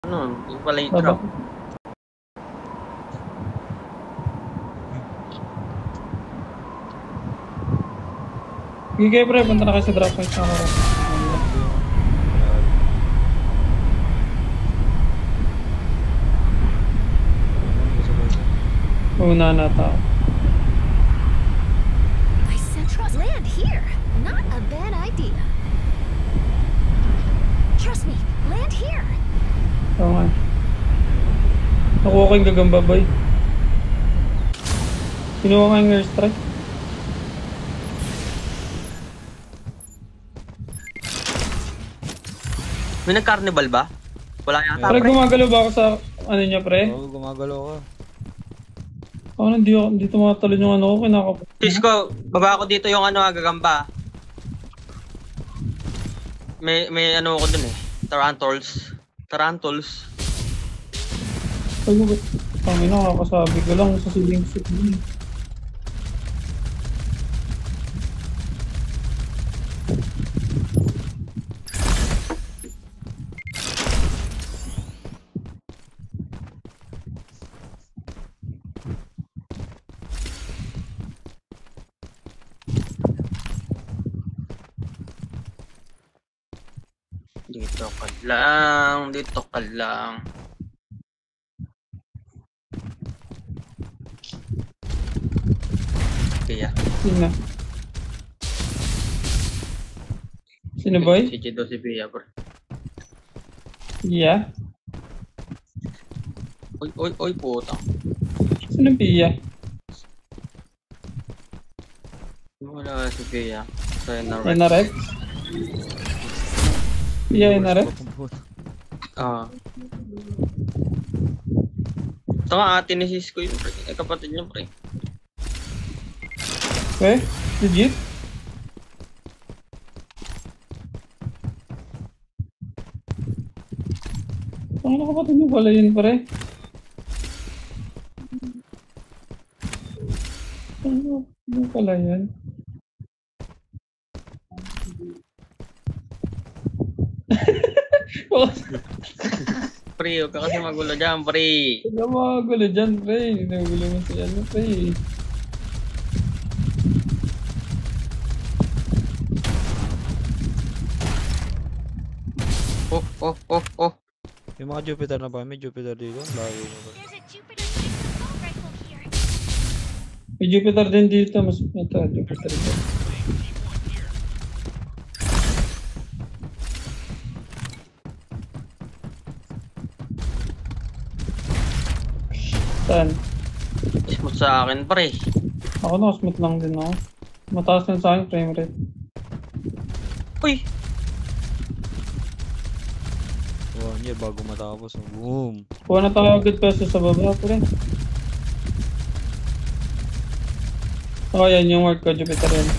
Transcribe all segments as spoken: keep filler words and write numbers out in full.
Ano, yung pala yung drop. Gigay pre, punta na kayo sa drop site na ako. Una na tao. I said trust land here. Not a bad idea. Trust me, land here. Oo nga. Nakuha ko yung gagamba boy. Kinuha ka yung airstrike. May nag-carnival ba? Wala yata, Pre, pre. gumagalaw ba ako sa ano niya, pre? Oo, gumagalaw ka. Ako oh, hindi ako, dito matalon yung ano ko, kinakapot. Cisco, baba ako dito yung ano, gagamba. May, may ano ako dun eh. Tarantuls. Tarantuls. Ay, mo ba? Kami nakakasabi ko lang sa ceiling suit mo. Dito ka lang, dito ka lang. Kaya. Sino? Sino boy? Si Chido si Pia, bro. Pia? Uy, uy, uy, puta. Sino Pia? Wala si Pia. So, yun na rin. Enarek? Pia Enarek? Ah. Ito nga ate ni Cisco yung pre. Eh, kapatid niya pre. Eh? Legit? Ano kapatid mo pala yun, pre? Ano? Ano pala yan? Pre, huwag ka kasi magulo dyan, pre. Huwag ka magulo dyan, pre. Nagulo mo si ano, pre. Oh, oh, oh, oh. Yung mga Jupiter na ba? May Jupiter dito? Layo na ba? There's a Jupiter assault rifle here. May Jupiter din dito. Mas ito, Jupiter dito. Saan? Smooth sa akin, pre. Ako na, smooth lang din ako. Mataas lang sa akin frame rate. Uy! One year bago matapos. Boom! Kuha na tayo agad peso sa baba, pre. Oh, yan yung work ko, Jupiter yan.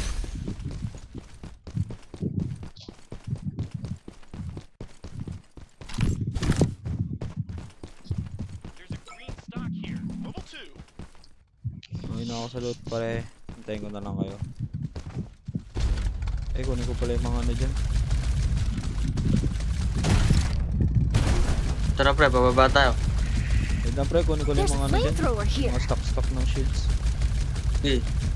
Uy na ako sa loot pare. Hintayin ko na lang kayo. Eh, kunin ko pala yung mga ano dyan. Tara pre, bababa tayo. Wait lang pre, kunin ko lang There's yung a mga ano dyan. flamethrower here. Mga stock-stock ng shields. Okay.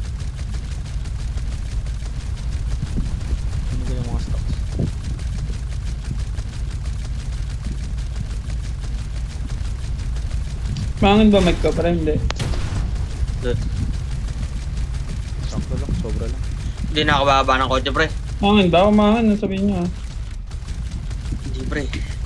Kunin ko yung mga stocks. Mangin ba mic ko? Para hindi. Sakto lang, sobra lang. Hindi na ako bababa ng kotse, pre. Mangin ba? Mangin, sabihin niyo ah. Hindi, pre.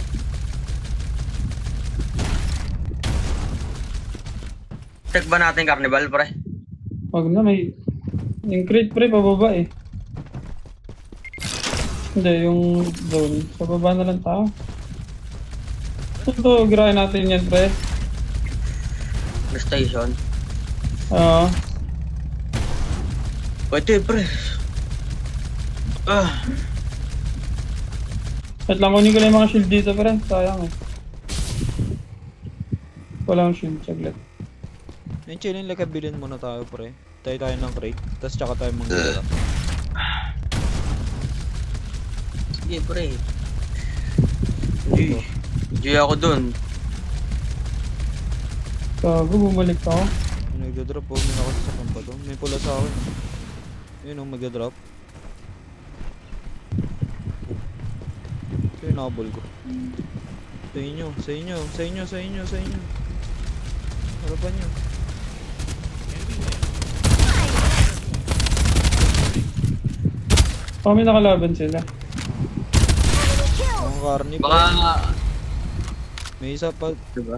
Check ba natin carnival, pre? Wag na, may... Yung crate pre, pababa eh. Hindi, yung zone. Sa baba na lang tao. Ito, girahin natin yan pre. The station. Oo. Pwede, pre. Ah. At lang kunin ko lang yung mga shield dito pre. Sayang eh. Walang shield, saglit. Yung chilling like bilhin muna tayo pre. Tayo tayo ng crate. Tapos tsaka tayo mag-gala. Sige, pre. Ito. G ako dun. Gago, bumalik ako. May nagda-drop po. May nakasasakyan pa to. May pula sa akin. Yun o, magda-drop. Ito yung nakabol ko. Sa inyo, sa inyo, sa inyo, sa inyo, sa inyo. Harapan nyo. Kami nakalaban sila. Ang karni pa. Baka... May isa pa. Diba?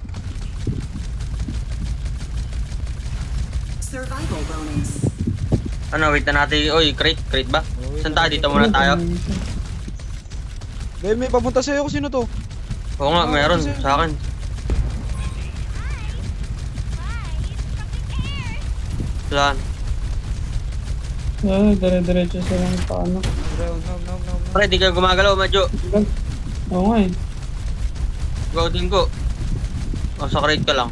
Survival bonus. Ano, wait na natin. Oy, crate, crate ba? Oh, wait Saan na tayo? natin. Dito muna tayo. Dahil may papunta sa'yo kung sino to. Oo nga, Ah, meron. kasi- Sa akin. Saan? Ah, dire-diretso silang paano. Pre, huwag na, huwag na, huwag na, huwag na. Pre, di ka gumagalaw, Madjo. Oo nga eh. Go din ko. O, sa crate ka lang.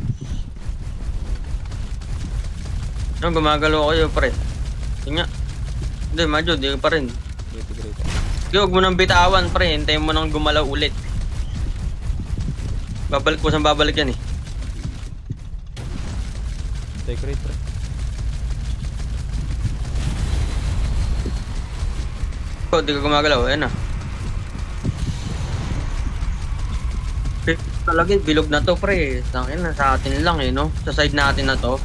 Ano, gumagalaw kayo, pre. Yun nga. Hindi, Madjo, di ka pa rin. Great, great. Sige, huwag mo nang bitawan, pre. Hintayin mo nang gumalaw ulit. Babalik ko saan babalik yan eh. Take rate, pre. Oh, di ka gumagalaw, ayan na. Eh, talaga, bilog na to, pre. Tangin na, sa atin lang eh, no? Sa side natin na to.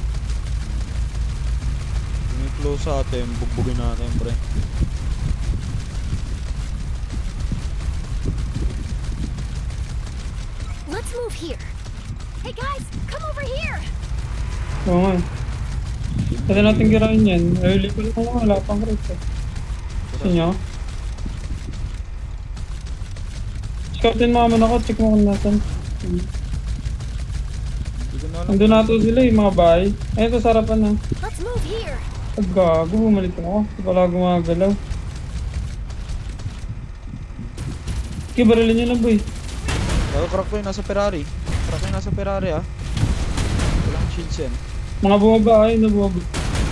May close sa atin, bugbugin natin, pre. Let's move here. Hey guys, come over here. Oo nga eh. Pwede natin girain yan. Early ko lang wala pang crate eh. Gusto nyo? Scoutin mo naman ako, check mo kung nasan. Hindi ko na alam. Nandun nato sila yung mga bahay. Ayun, ito sa harapan na. Let's move here. Pag gago, bumalik ako. Wala gumagalaw. Okay, barilin nyo lang boy. Oh, crack ko yung nasa Ferrari. Crack ko yung nasa Ferrari, ah. Walang shields yan. Mga bumaba ay na bumaba.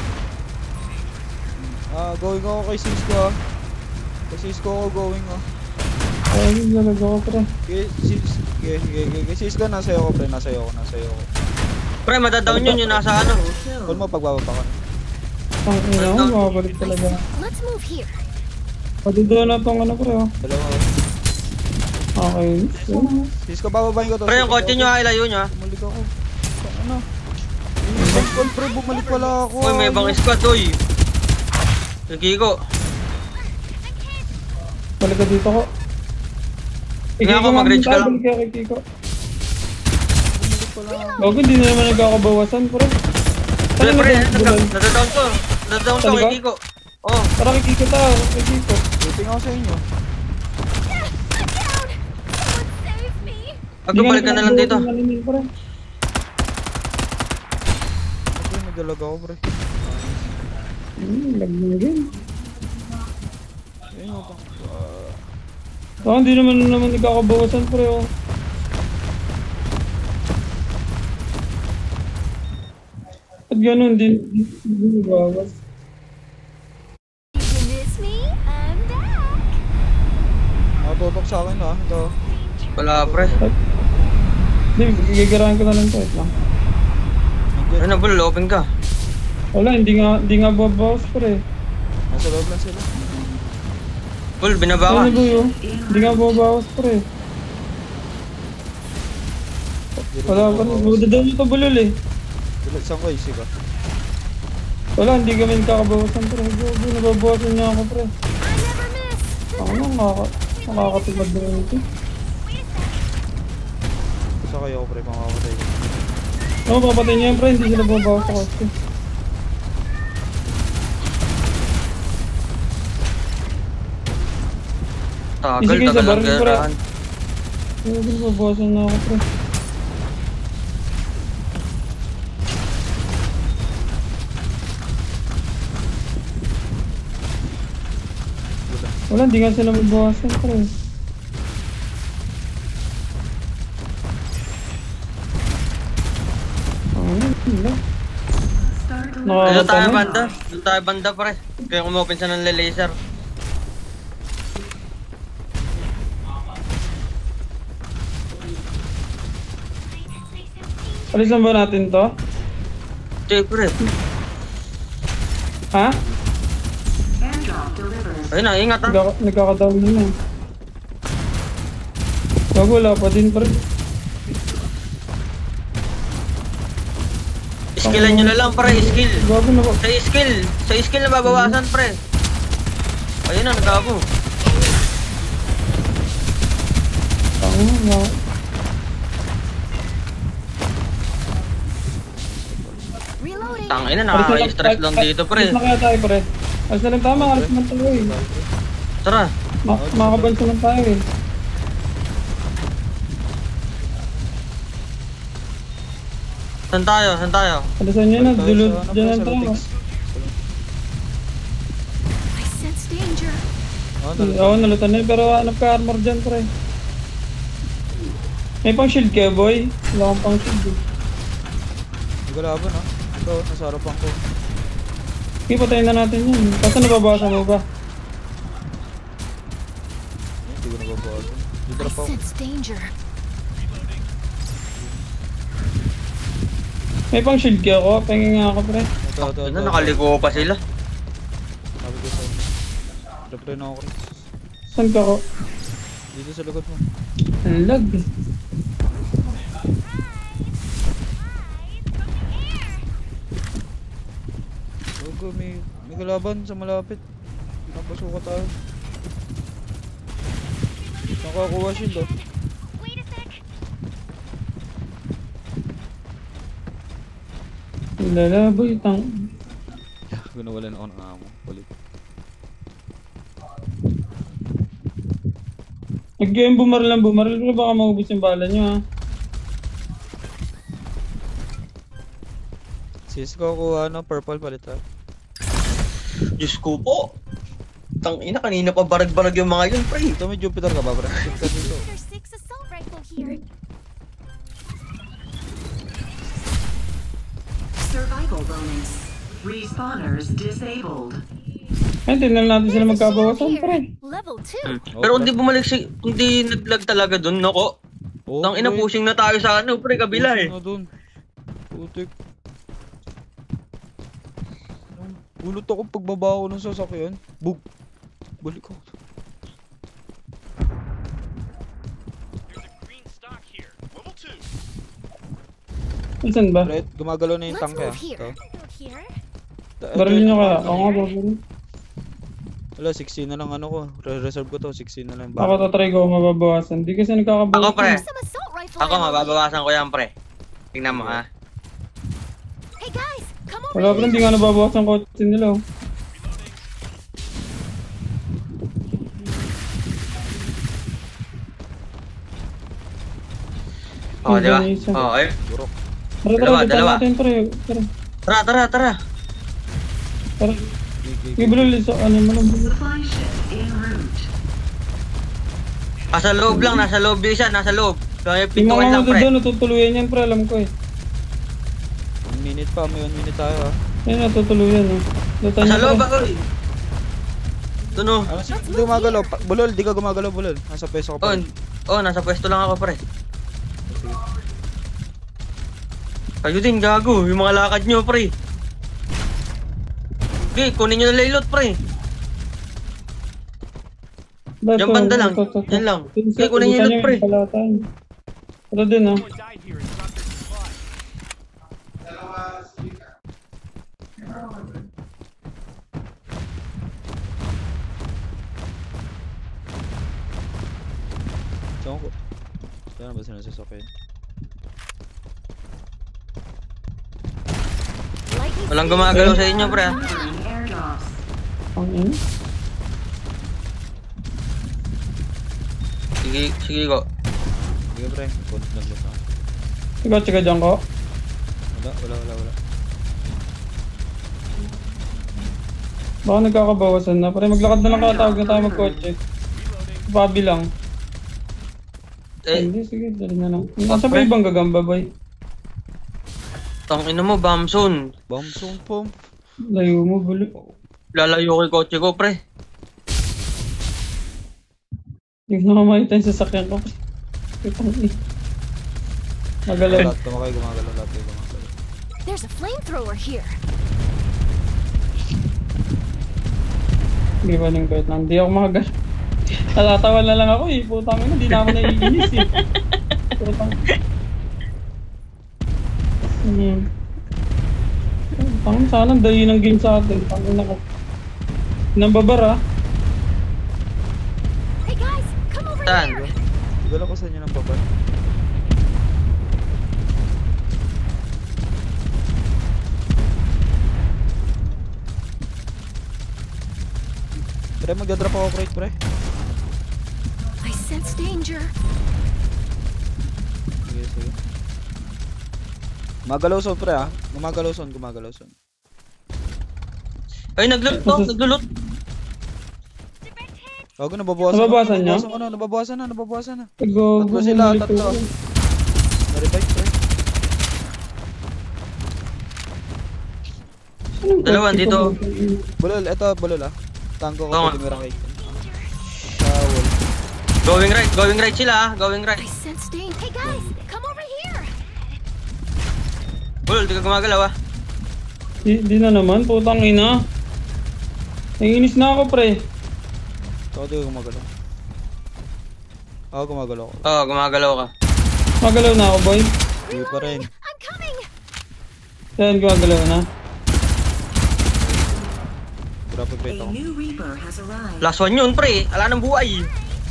Ah, going ako kay Cisco, ah. Kay Cisco ako going, ah. Ayun, talaga ako pre. Kay Cisco, kay, kay, kay, kay Cisco, nasa iyo ko, pre. Nasa iyo ko, nasa iyo ko. Pre, madadown yun yung nasa ano. Call mo, pagbababa ka na. Ang ina ko, makabalik talaga. Let's move here. Pati doon na itong ano pre oh. Dalawa. Okay. Cisco, bababahin ko to. Pre, yung Cisco, kotse nyo ay layo nyo ah. Bumalik ako. Ano? Yung isang squad, pre, bumalik pala ako. Uy, may ibang squad, uy. Kiko. Balik ka dito ko. Nga ako, mag-reach ka lang. Balik ka kay Kiko. Bumalik pala ako. Bago, hindi na naman nagkakabawasan pre. Pre, pre, Bulan. nadadown ko. Nadadown ko kay Talaga? Kiko. Oh, Tara kay Kiko ta, kay Kiko. Waiting ako sa inyo. I'm down. Someone save me. magbabalik ka na lang dito. Hindi ka na Pre, may dalaga ako, pre. Hmm, lag mo din. Ayun ako. Baka hindi naman naman nagkakabawasan pre oh. At ganun, din hindi nagbawas. Did you miss me? I'm back. Nakatutok sa akin, ah. Ito. Wala, pre. Hindi, gigigirahan ko na lang to. Wait lang. Nandiyan. Ano, bul, open ka. Wala, hindi nga, hindi nga babawas pre. Nasa loob lang sila. Bul, binaba ka. Ano ba yun? Hindi nga babawas pre. Wala pa rin, buda daw nito bulol eh. Tulad saan ko, easy ka. Wala, hindi kami nagkakabawasan pre. Gogo, nababawasan niya ako pre. I never miss. Ako na, nakaka nakakatupad na rin ito. Isa kayo, pre, pangkakatay ko. Oo, papatay niya yan pre, hindi sila babawas sa koste. Tagal, Sige, tagal sa lang baril, pre. garahan. Gogo, nababawasan na ako pre. Wala, hindi nga sila mabawasan pre. Ano, hindi. Dito tayo Nakakasama. banda. Dito tayo banda, pre. Kaya kumopen siya ng laser. Alisan ba natin to? Che, pre. Ha? Ayun na, ingat ha. Nagkaka- Nagkaka-down na na. Bago, wala pa din pre. Skillan nyo na lang, pre. Skill. Bago na ba? Sa skill. Sa skill na babawasan, pre. Ayun na, nagkabo. Tango na. Reloading. Tangin na, nakaka-stress lang dito, pre. Alis na kaya tayo pre. Alis na lang tama, alis naman tayo eh. Tara. Ma- Makakabansa lang tayo eh. Saan tayo? Saan tayo? Alisan nyo na, Tayo dulod sa ano, dyan pre, ang sa tayo. Lotix. I sense danger. Oh, Oo, nalutan na yun, pero hanap ka armor dyan pre. May pang shield kayo boy? Wala kang pang shield eh. Hindi ko laban ha. Ito, nasa harapan ko. Sige, patayin na natin yun. Kaso nababawasan mo ba? Hindi ko nababawasan. Hindi I drop ako. sense danger. May pang shield kayo ko, pahingin nga ako pre. Ito, ito, Ayun ito. na, nakaliko pa sila. Sabi ko sa'yo. Drop rin ako, Chris. Saan ka ko? Dito sa likod mo. Ang lag. Huwag may, may kalaban sa malapit. Napasuka tayo. Nakakuha shield oh. Lala boy, tang... Ginawalan ako ng amo. Kulit. Nag-game bumaril lang bumaril, pero baka maubos yung bala nyo ha. Cisco, kuha ano, purple palit ha. Diyos ko po. Tangina, kanina pa barag-barag yung mga yun, pre. Ito may Jupiter ka ba, bro? Jupiter dito. There's six assault rifle here. Survival bonus. Respawners disabled. Ay, tingnan natin sila There's a shield magkabawasan pre. here. Level two. Hmm. Oh, Pero pre. hindi bumalik si... Hindi naglag talaga dun, nako. Oh, Tangina, pre. pushing na tayo sa ano, pre, kabila eh. Pushing na dun. Putik. Ulot ako pagbaba ko ng sasakyan. Bug. Balik ako. Saan ba? Right, gumagalaw na yung Let's tank move ah. here. Ito. Move here. Ta- Barilin ito, nyo ito, kaya. ito. Ako nga babaril. Wala, sixteen na lang ano ko. Re- Reserve ko to, sixteen na lang. Ako tatry ko mababawasan. Di kasi nagkakabawasan. Ako, pre. Some assault rifle. Ako, ammo here. mababawasan ko yan, pre. Tingnan mo, ha. Hey guys, come over Wala pre, hindi here. nga nababawasan kotse nila oh. Oh, di ba? Yung isa. Oh, ayun. Burok. Tara, tara, Dalawa, dito dalawa. natin pre. Tara, Tara, tara, tara. tara. Gig, Sige bro, so ano mo lang. Supply ship en route. Nasa loob lang, nasa loob yung isa, nasa loob. Kaya Yung pintuan mga lang, mga pre. doon, natutuluyan yan pre, alam ko eh. One minute pa, may one minute tayo ah. Yan, natutuluyan oh. Lutan Nasa niyo, loob pre. ako eh. Ito no. Ano si hindi gumagalaw? Pa- Bulol, di ka gumagalaw, bulol. Nasa peso ka Oh, pa. oh, nasa pwesto lang ako, pre. Kayo din, gago. Yung mga lakad nyo, pre. Okay, kunin nyo na laylot, pre. Ba't Diyan to? banda lang. Ito, ito, ito. Yan lang. Ito, Okay, kunin nyo lutan yung niyo, loot, pre. palatan. Ito din oh. Saan ko? Saan ba sinasasakyan? Lightning Walang speed. gumagalaw sa inyo, pre. ah. Airdrops. Ang in. Sige, sige ko. Hindi ka pre, konti lang lang ako. Ikaw, tsika dyan ko. Wala, wala, wala, wala. Baka nagkakabawasan na. Pre, maglakad na lang katawag na tayo magkotse. Pabi lang. Eh, Hindi, sige, dali na lang. Nasa pa ibang gagamba, boy? tangina mo, Bamson. Bomb zone pump. Layo mo, bulo. Lalayo ko yung kotse ko, pre. Yung nakamakita yung sasakyan ko. Itang eh. Magalan. Lahat tumakay, gumagalaw, lahat kayo gumagalaw. There's a flamethrower here. Hindi ba nang kahit na hindi ako makagal. Natatawa na lang ako eh. Putang ina, hindi na ako naiinis eh. Putang. Hmm. Putang, sana dayo ng game sa atin. Pangin na ka. Nambabar ah. Hey guys, come over Saan? here. Siguro ko sa inyo ng baba. Pre, magdadrop ako crate, pre. I sense danger. Sige, sige. Gumagalaw son, pre, ah. Gumagalaw son, gumagalaw son. Ay, naglulot to, naglulot. Bago, nababawasan. Nababawasan niya? Nababawasan ko na, nababawasan na, nababawasan na. Go, Tatlo go, sila, bumalik tatlo. ako. Na-revive, pre. Anong Dalawa, kotse dito. ko? Bulol, eto, bulol, ah. Tango ko, Oo. pwede mirang cake. Towel. Going right, going right sila ah, going right. I sense danger. Hey guys, come over here. Bul, di ka gumagalaw ah. Di, di na naman, putang ina. Naiinis na ako pre. Ako di ko gumagalaw. Ako gumagalaw ko. Oo, gumagalaw ka. Magalaw na ako boy. Hindi pa rin. I'm coming. Yan, gumagalaw na. Grabe A crate ako. new Reaper has arrived. Last one yun pre, ala ng buhay.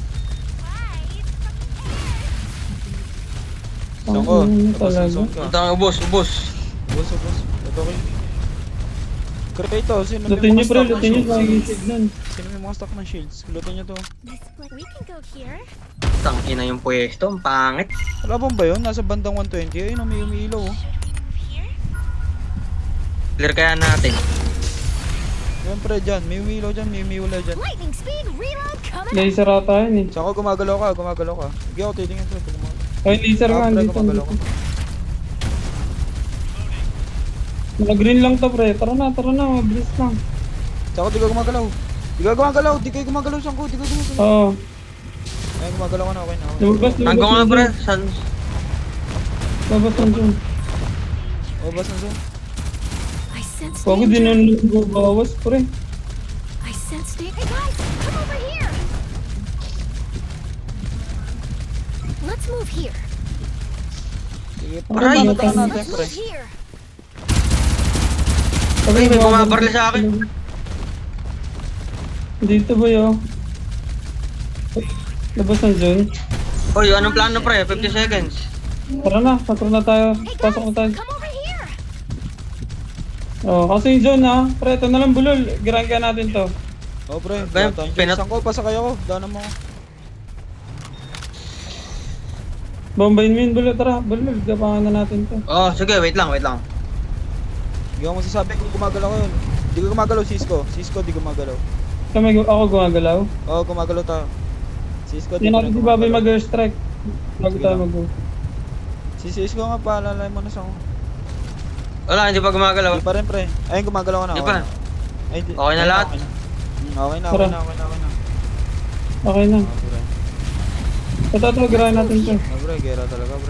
Saan ko? Ang Tapos talaga. ang zone ka. Punta ka, ubos, ubos. Boss, oh, boss. Ito kayo. Crate oh, sino may Lutin nyo mga pre, stock ng lutin nyo shields? sa igisig nun. Sino may mga stock ng shields? Lutin nyo to. We can go here. Tangina yung pwesto, ang pangit. Wala bang ba yun? Nasa bandang one twenty. Ayun, may umiilaw oh. Clear kaya natin. Yan pre, dyan. May umiilaw dyan. May umiilaw dyan. Lightning speed reload coming up. Laser ata yun eh. Saan ko gumagalaw ka? Gumagalaw ka. Hindi ako titingin pre. Pag gumagalaw. Ay, laser nga, Ah, pre, andito. gumagalaw andito. ka. Mga green lang to pre. Tara na, tara na, mabilis lang. Saan ko di ka gumagalaw? Di ka gumagalaw. Di kayo gumagalaw. Saan ko? Di ka gumagalaw. Oo. Ayun, gumagalaw ka na. Okay na. Okay. Lumabas, lumabas. Hanggang nga lang pre, dyan. san... Lumabas lang dyan. Oh, bas na zone. I sense Huwag ko din danger. nung bawas pre. I sense danger. Hey guys, come over here. Let's move here. Sige, Aray! Ano tayo natin Let's pre? move here. Ay, may bumabaril sa akin. Dito ba yun? Labas ng zone. Oy, anong plano pre? fifty seconds. Tara na, pasok na tayo. Hey guys, Pasok na tayo. come over here. Oh, kasi yung zone ha. Pre, ito na lang bulol. Girangga natin to. Oh pre, Ba- bata yung pinat- Saan ko? Pasakay ako. Daanan mo ako. Bombayin mo yun bulol. Tara, bulol. Gapangan na natin to. Oh, sige, wait lang, wait lang. Hindi ako masasabi kung gumagalaw ko yun. Di ko gumagalaw, Cisco. Cisco, di gumagalaw. Kami, ako gumagalaw. Oo, oh, gumagalaw tayo. Cisco, Hindi di pa natin rin si Bobby gumagalaw. mag-airstrike. Bago Sige tayo lang. mag-go. Si Cisco nga, paalala mo na sa ako. Wala, hindi pa gumagalaw. Di pa rin, pre. Ayun, gumagalaw ka na. Di okay pa. Ay, di. Okay na Ayun, lahat? Okay na. Hmm, okay na, Tara. okay na, okay na, okay na. Okay na. Oh, pre. Ito, ito, girahin natin to. Oh, pre, gera talaga, pre.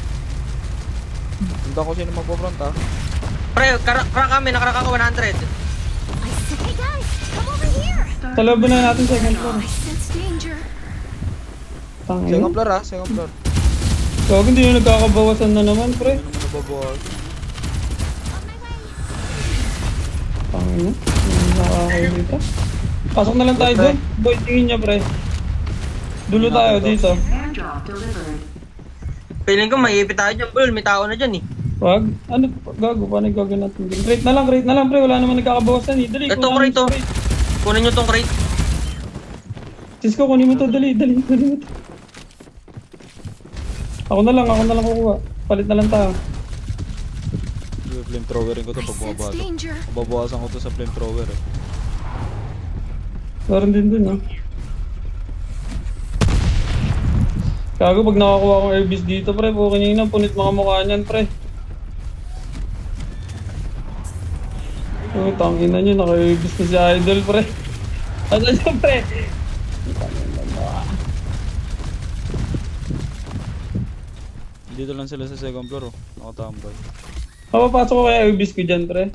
Punta ko sino magpo-front, ah. Pre, kara crack kami, nakarak ako one hundred. I sense. Hey guys, come over here. Sa loob na natin second floor. I sense danger. Tangin. Second floor, ah. Second floor. Huwag hindi na nagkakabawasan na naman, pre. Ano naman nababawas? Tangin na. Nakakain dito. Pasok na lang tayo doon. Boy, tingin niya, pre. Dulo tayo dito. Airdrop delivered. Feeling ko maiipit tayo dyan, bul, may tao na dyan eh. Wag. Ano? Gago. Paano yung gagawin natin? Crate na lang, crate na lang, pre. Wala naman nagkakabawasan eh. Dali, Ito, kunin mo crate to. yung crate. Kunin nyo tong crate. Cisco, kunin mo to. Dali, dali, kunin mo to. Ako na lang, ako na lang kukuha. Palit na lang tayo. Yung flamethrowerin ko to I pag sense bumabasok. danger. Babawasan ko to sa flamethrower, eh. Meron din dun, ha. Gago, pag nakakuha akong airbase dito, pre, po kanina, punit mga mukha niyan, pre. Oh, tangin na nyo, naka-airbase na si Idol, pre. Ano siya, pre? Hindi Dito lang sila sa second floor, oh. Nakatambay. Papapasok ko kaya ibis ko dyan, pre.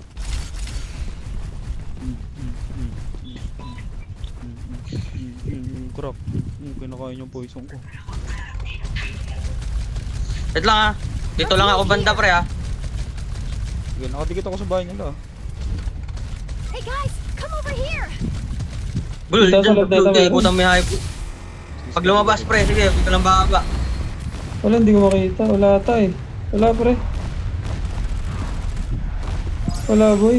Crap. Mm, kinakain yung poison ko. Wait lang ah. Dito lang ako banda pre ah. Sige, nakadikit ako sa bahay nila. Hey guys, come over here. Bulol, Dito sa dyan, loob na bulol, ito, ikutan mo yung hype. Pag lumabas pre, sige, huwag ka lang bababa. Wala, hindi ko makita. Wala ata eh. Wala, pre. Wala, boy.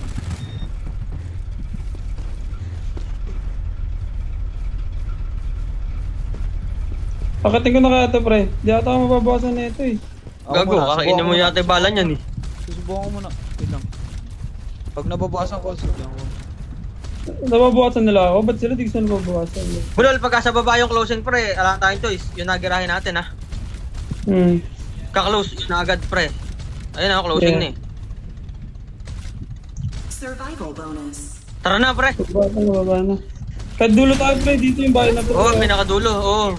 Pakitin ko na kaya ito, pre. Di ata ako mababawasan na ito eh. Ako Gago, muna, kakainin subukan mo ko yata yung bala niyan eh. Susubukan ko muna. Wait lang. Pag nababawasan ko, subukan ko. Nababawasan nila ako. Ba't sila di ko sila nababawasan? Bulol, pagka sa baba yung closing pre, alam tayong choice. Yung nagirahin natin ha. Hmm. Kaklose, yun na agad pre. Ayun ako, closing Yeah. na eh. Survival bonus. Tara na pre. Baba na, baba na. Kahit dulo tayo, pre. Dito yung bahay na to. Oo, oh, pinakadulo, oo. Oh.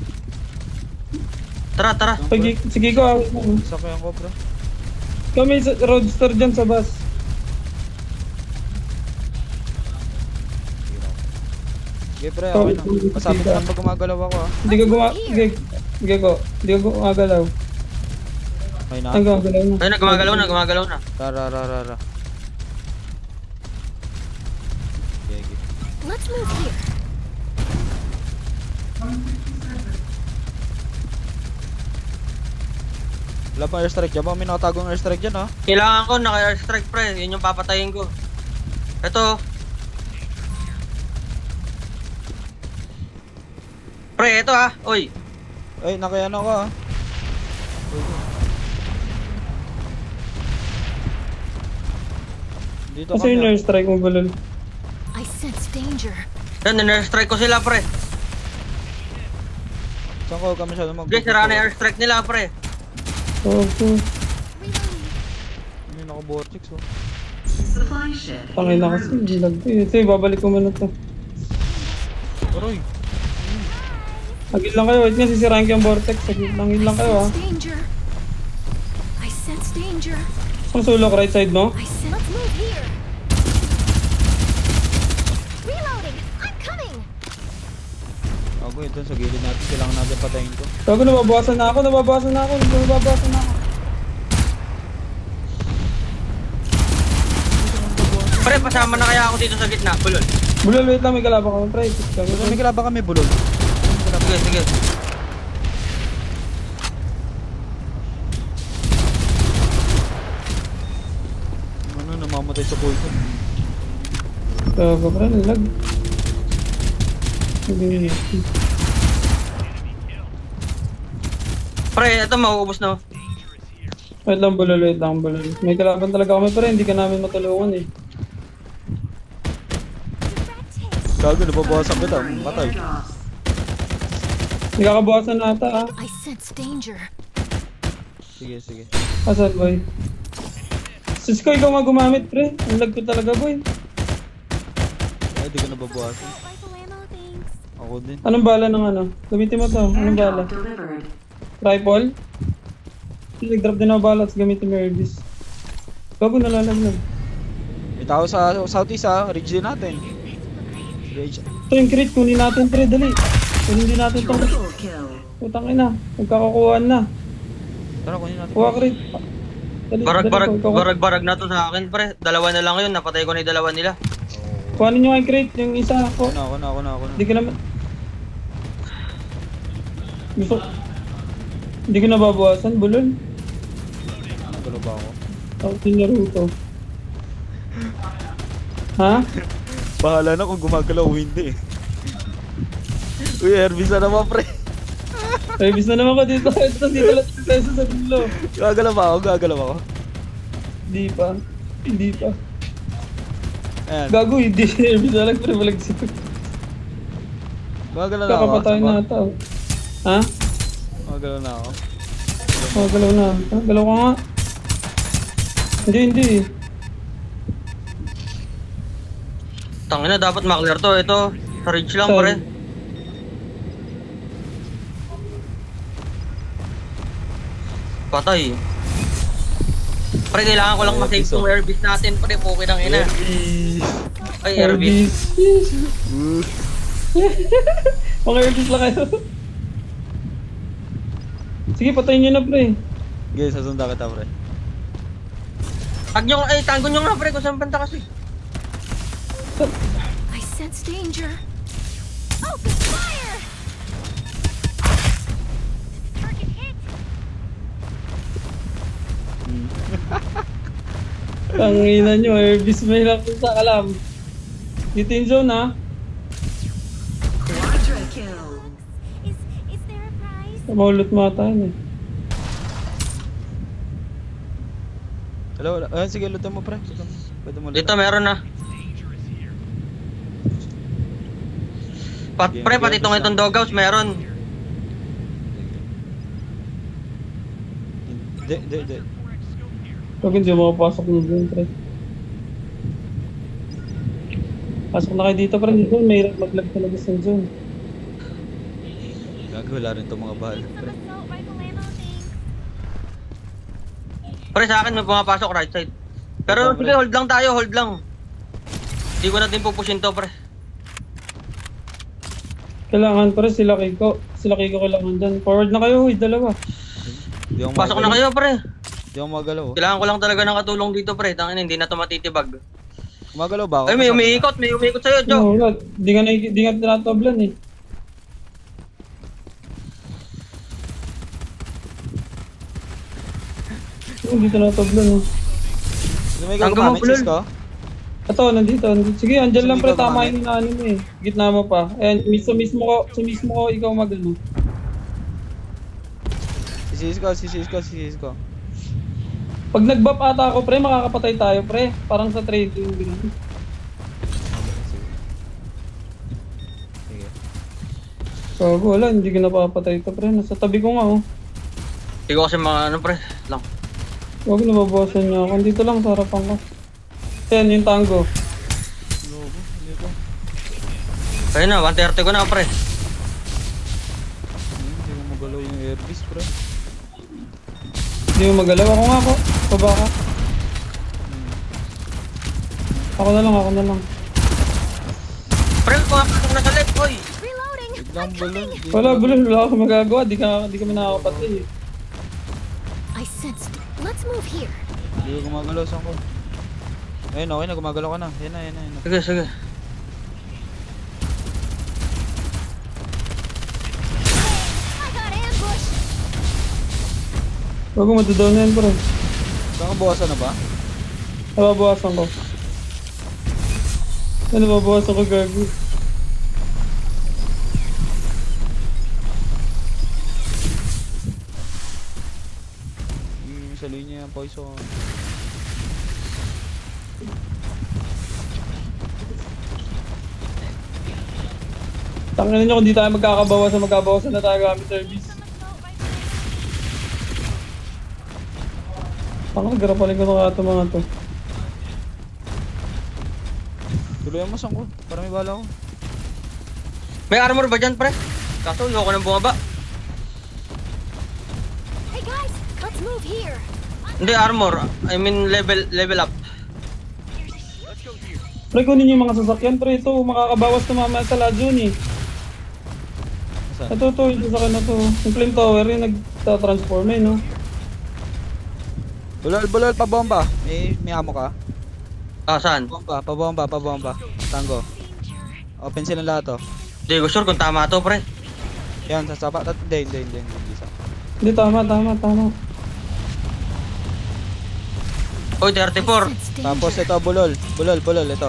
Tara, tara. Sige, sige ko, awit mo. Sakyan ko, bro. Kami sa roadster dyan sa bus. Okay, pre, okay na. Masabi ko lang pag gumagalaw ako, ah. Hindi ka guma... Sige, sige ko. Hindi ka gumagalaw. Okay na. Ay, gumagalaw na. Ayun na, gumagalaw na, gumagalaw na. Tara, tara, tara. Okay, okay. Let's move here. Wala pa airstrike dyan. Baka may nakatagong airstrike dyan, ha? Kailangan ko, naka-airstrike pre. Yun yung papatayin ko. Ito. Pre, ito ha. Uy. Ay, nakayano ka, ha? Dito Kasi kami, yung ah. airstrike mo, balol. I sense danger. Yan, in-airstrike ko sila pre. Saan ko kami siya mag- Sige, sira na yung airstrike nila pre. Oo, so, May naka-vortex, oh. Supply ship. tangin na kasi. Lag. Eh, sige, babalik ko muna to. Aroy. Agil lang kayo. Wait nga, sisirahin ko yung vortex. Agil lang, agil lang kayo, ha. Sense danger. I sense danger. Ang sulok, right side mo? I sense. Let's move here. Reloading. I'm coming. Ako, ito sa gilid natin. Kailangan natin patayin ko. Bago nababawasan na ako, nababawasan na ako, nababawasan na ako. Pre, pasama na kaya ako dito sa gitna. Bulol. Bulol, wait lang, may kalabang ako, pre. Kami, Bulol, may kilaba kami, bulol. Sige, sige. Ano, namamatay sa poison. Gago, pre, lag. Hindi. Pre, ito mauubos na. Wait lang, bulol, wait lang, bulol. May kalaban talaga kami, pre. Hindi ka namin matulungan, eh. Gago, nababawasan kita. Patay. Airdrops. Hindi kakabawasan na ata, ah. I sense danger. Sige, sige. Asan, boy? Cisco, ikaw nga gumamit, pre. Ang lag ko talaga, boy. Ay, di ko nababawasan. Rifle ammo, thanks. Ako din. Anong bala ng ano? Gamitin mo to. Anong bala? Airdrop delivered. Rifle? Nag-drop din ako bala, tapos gamitin mo Airbus. Bago nalalaglag. May tao sa southeast, ha? Ridge din natin. Ridge. Ito yung crit, kunin natin, pre, dali. Kunin din natin tong Triple kill. putang ina. Magkakakuhaan na. Tara, kunin natin. Kuha crit. Dali, Barag-barag, dali, kuha- barag-barag na to sa akin pre. Dalawa na lang yun, napatay ko na yung dalawa nila. Kuhanin nyo yung crate, yung isa ko. Ako na, ako na, ako na, ako na. Hindi ko naman... Gusto... Hindi ko nababawasan, bulol. Nagalo ba ako? Tapos yung Naruto. Ha? Bahala na kung gumagalaw o hindi. Uy, Herbie na naman, pre. Service na naman ko dito. Ito dito lang tayo sa dulo. Gagalaw ba ako? Gagalaw ako? Hindi pa. Hindi pa. Ayan. Gago, hindi. Service na lang, pero balag siya. Gagalaw na ako. Kakapatay Saan ba? na ata. Ha? Gagalaw na ako. Oh, galaw na. Ha? Galaw ka nga. Hindi, hindi. Tangina, dapat maklear to. Ito, sa ridge lang Saan? pre. Patay. Pre, kailangan ko lang Airbus, masave tong oh. airbus natin. Pre, okay lang ina. Ay, airbus. Airbus. Mga airbus lang kayo. Sige, patayin nyo na, pre. Okay, sasunda kita, pre. Tag nyo, ay, tanggo nyo nga, pre, kung saan banta kasi. I sense danger. Open fire! Target hit. Ang ina nyo, airbus may lang sa kalam. Dito yung zone, ha? Quadra kill. Is is there a prize? Maulot mata yun, eh. Hello, hello. Ah, sige, luto mo, pre. Luto mo. Pwede mo luto. Dito, meron na. Pat, Game, pre, game, pati itong basta. itong doghouse, meron. Hindi, hindi, hindi. Huwag hindi makapasok ng zone, pre. Pasok na kayo dito, pre. Dito, may maglag talaga sa zone. Gago, wala rin itong mga bahal, pre. Assault rifle ammo thing. Pre, sa akin may pumapasok right side. Pero Ito, pre. sige, hold lang tayo, hold lang. Hindi ko na din pupushin to, pre. Kailangan, pre, sila Kiko. Sila Kiko kailangan dyan. Forward na kayo, huy, dalawa. Hindi ako Pasok na magalaw. kayo, pre. Hindi ako magalaw. oh. Kailangan ko lang talaga ng katulong dito, pre. Tangin, hindi na to matitibag. Gumagalaw ba ako? Ay, may Kasama umiikot, may umiikot sa'yo, No, Joe. wala. Di nga, na, di nga tinatablan, eh. Hindi tinatablan, eh. ka? Hindi may ikaw Tanggal mo, gumamit, Pulol. Cisco? Ito, nandito, nandito. Sige, andyan lang, pre. Sumikaw Tama gumamit? yung inaano mo, eh. Gitna mo pa. Ayan, mis- sa mismo ko, sa mismo ko, ikaw magano. Si Cisco, si Cisco, si Cisco. Pag nag-buff ata ako, pre, makakapatay tayo, pre. Parang sa trading, gano'n. Sige. Gago, wala, hindi ko napapatay ito, pre. Nasa tabi ko nga, oh. Hindi ko kasi mga ano, pre. Lang. Huwag nababawasan niya ako. Dito lang sa harapan ko. Ayan, yung tango. Logo, hindi ko. Ayun na, one thirty ko na, pre. Hmm, Hindi ko magalaw yung airbus, pre. Hindi mo magalaw. Ako nga ako. Baba ka. Ako na lang, ako na lang. Pre, pumapasok na sa left, oy. Reloading. Biglang balon. di Wala, ko- bulol. Wala akong magagawa. Di, ka, di kami nakakapatay, eh. I sensed. Let's move here. Hindi ko gumagalaw, saan ko? Ayun, okay na, gumagalaw ka na. Yan na, yan na, yan na. Sige, sige. I got ambushed. Huwag ko matudaw na yan, pre. Saan ka buwasan na ba? Nababawasan ko. Ano, nababawasan ko, gago. Yung sa linya yung poison. Tangin nyo kung di tayo magkakabawasan, magkabawasan na tayo gamit service. Tangin, garapalin ko na ito mga to. Tuluyan mo, saan ko? Para may bala ko. May armor ba dyan, pre? Kaso, ayoko nang bumaba. Hey guys, let's move here. Hindi, armor. I mean, level level up. Pre, kunin nyo yung mga sasakyan, pre. Ito, makakabawas na mamaya sa Lajon, eh. Saan? Ito, ito, yung sasakyan na to. Yung flame tower, yung nagta-transform, eh, no? Bulol, bulol, pabomba. May, may amo ka? Ah, saan? Pabomba, pabomba, pabomba. Tango. Open sila lahat, oh. Hindi ko sure kung tama to, pre. Yan, sasapa. Tat- Hindi, hindi, hindi, hindi. Isa. Hindi, tama, tama, tama. Oy, thirty-four. Sense danger. Tapos ito, bulol. Bulol, bulol, ito.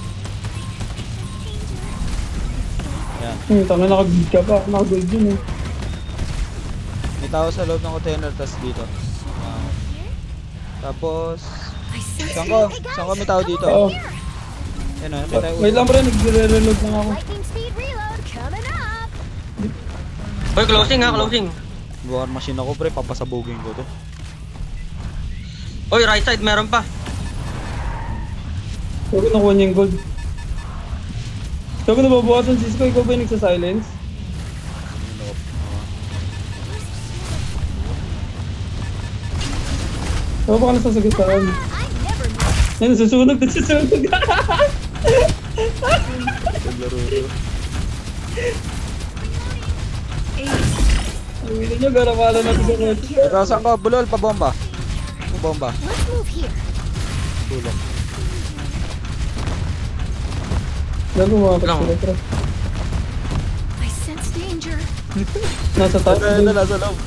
Yan. Hmm, tama, naka-gold ka pa. Naka-gold yun, eh. May tao sa loob ng container, tas dito. Ah. Tapos, I sense. saan ko? Hey guys, Saan ko may tao dito? Oo. Yan, oh. May tayo. Wait lang, pre. Nagre-reload lang ako. Lightning speed reload coming up. Oy, closing ha, closing. War machine ako, pre. Papasabugin ko to. Oy, right side, meron pa. Huwag ko nakuha niya yung gold. Huwag ko nababawasan, Cisco. Ikaw ba yung nagsa-silence? Baba ka na sa sagitan. I never knew. Yan, susunog na susunog. Naglaro ko. Ang ina nyo, garamala natin sa kotse. Ito, saan ka? Bulol, pabomba. Pabomba. Let's move here. Tulong. Gago mga Lang. kapsula, pre. I sense danger. Nasa taas. Ito, ito, nasa loob.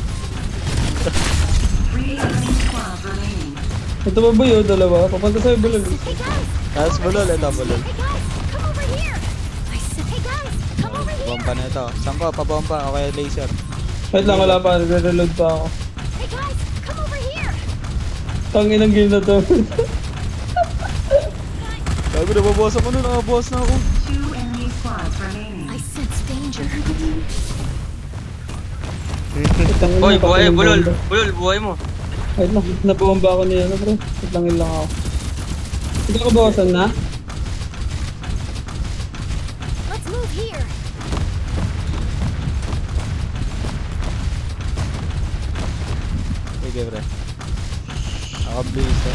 Three enemy squads remaining. Ito ba ba yun? Dalawa? Papunta sa'yo, bulol. Hey guys, Tapos bulol, ito, bulol. hey guys, come over here. I said, hey guys, come over here. Bomba na ito. Saan ka? Pabomba. O kaya laser. Wait lang, wala pa. Nagre-reload pa ako. Hey guys, come over here. Tangin ang game na to. Gago, nababawas ako nun. Nakabawas na ako. Two enemy squads remaining. I sense danger. Tangin Boy, na, buhay, patay ng bulol. bomba. Bulol, buhay mo. Wait lang, nabomba ako niya, ano, pre. Wait lang, lang ako. Hindi ka bawasan na? Let's move here. Sige, pre. Nakablis eh.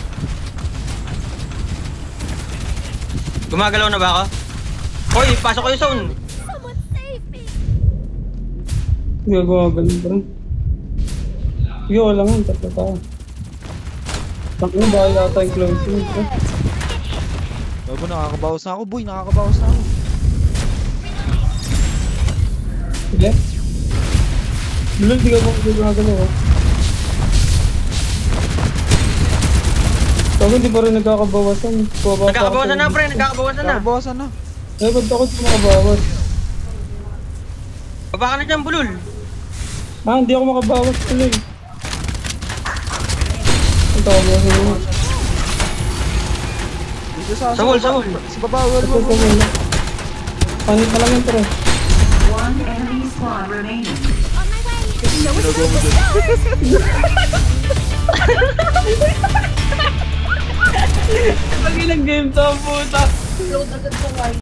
Gumagalaw na ba ako? Hoy, pasok kayo zone. Someone save me. Hindi ka gumagano, pre. Sige, wala nga, tatlo tayo. Tangin na, bakit yata yung closing, pre. Gago, nakakabawas na ako, boy. Nakakabawas na ako. Sige. Bulol, di ka ba gumagano, oh. Sabi, hindi pa rin nagkakabawasan. Baba pa Nagkakabawasan ako. na, pre. Nagkakabawasan na. Nakakabawasan na. Eh, ba't ako di makabawas? Baba ka na dyan, bulol. Ah, hindi ako makabawas tuloy. Ito ako bawasan mo. Dito sa... Sa wall, sa wall. Sa baba, wall, Ito wall, ko wall. muna. Panit na lang yun, pre. One enemy squad remaining. On my way. No, it's Ginagawa mo not dun. Pag ilang game to, puta.